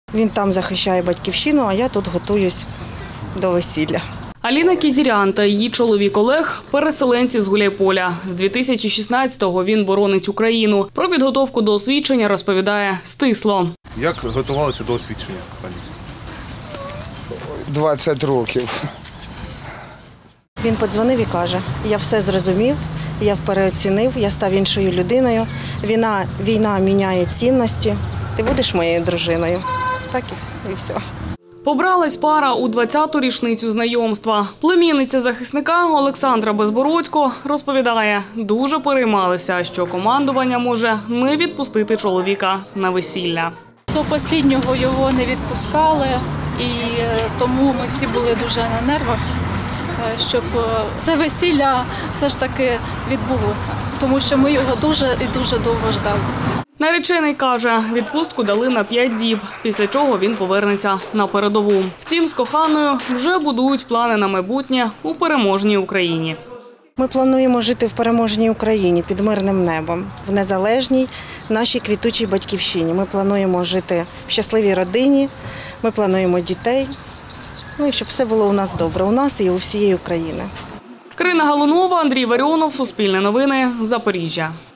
Він там захищає батьківщину, а я тут готуюсь до весілля. Аліна Кізірян та її чоловік Олег – переселенці з Гуляйполя. З 2016-го він боронить Україну. Про підготовку до освідчення розповідає стисло. Як готувалися до освідчення, пані? 20 років. Він подзвонив і каже, я все зрозумів, я переоцінив, я став іншою людиною. Війна міняє цінності, ти будеш моєю дружиною. Так і все. Побралась пара у 20-ту річницю знайомства. Племінниця захисника Олександра Безбородько розповідає, дуже переймалися, що командування може не відпустити чоловіка на весілля. До останнього його не відпускали, і тому ми всі були дуже на нервах, щоб це весілля все ж таки відбулося, тому що ми його дуже і дуже довго ждали. Наречений каже, відпустку дали на 5 діб, після чого він повернеться на передову. Втім, з коханою вже будують плани на майбутнє у переможній Україні. Ми плануємо жити в переможній Україні під мирним небом, в незалежній нашій квітучій батьківщині. Ми плануємо жити в щасливій родині, ми плануємо дітей, і щоб все було у нас добре, у нас і у всієї України. Карина Галунова, Андрій Варіонов, Суспільне новини, Запоріжжя.